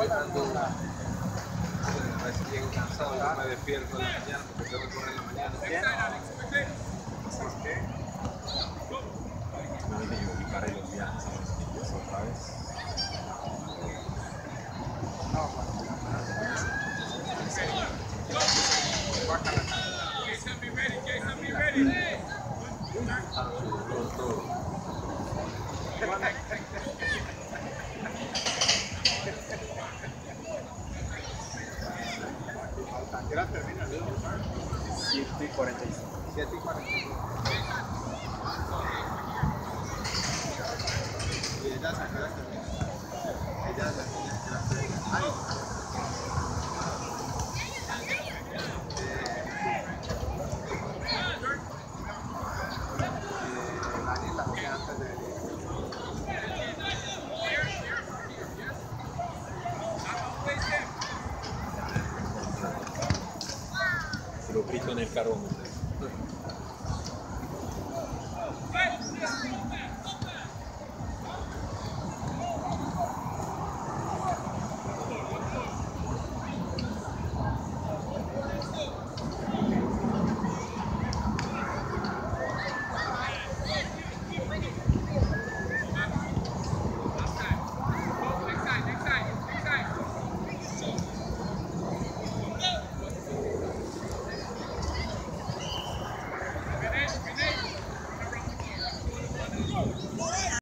A veces llego cansado, yo me despierto en la mañana porque tengo que correr en la mañana. Así es que me dije yo picaré los viajes a los sitios otra vez. No, ¿qué hora termina el video? 7:45. 7:45. Y ella se acuerda que ella se Lo frito en el carbón.